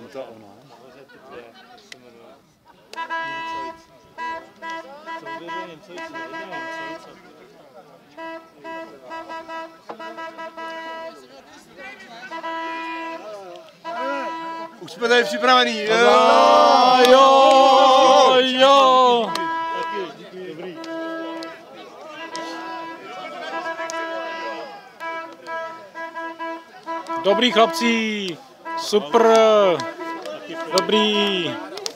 Není to ono. Už jsme tady připravený. Jo. Taky, díky, dobrý. Dobrý chlapci, super, dobrý.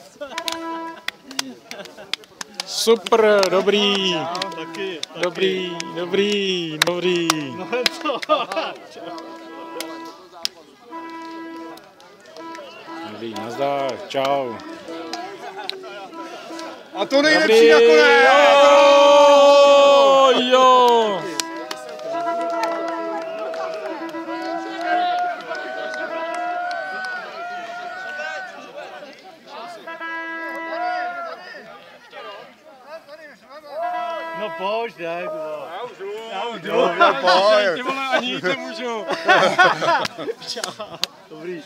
Super, dobrý. Taky. Dobrý. No to. Dobrý, nazdar, čau. A to nejlepší nakonec! Jo. No pojď, ne, Já už jdu. Pojď. Ty vole, ani jít nemůžu. Dobrý.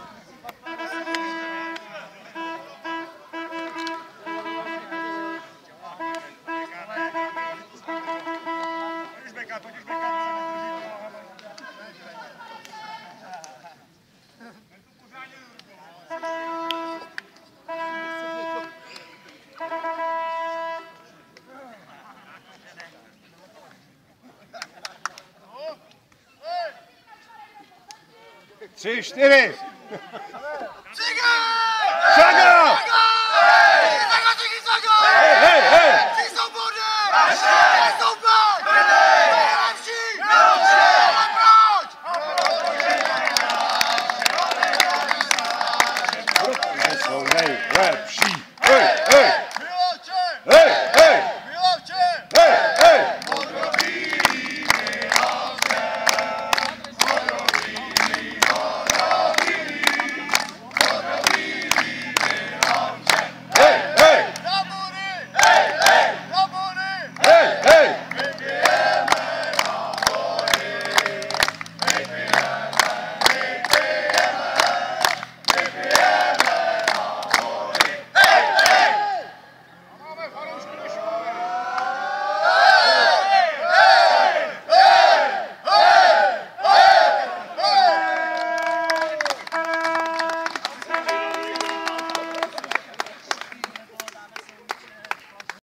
Tři, čtyři. Čaga! Hej, hej! Jsou nejlepší.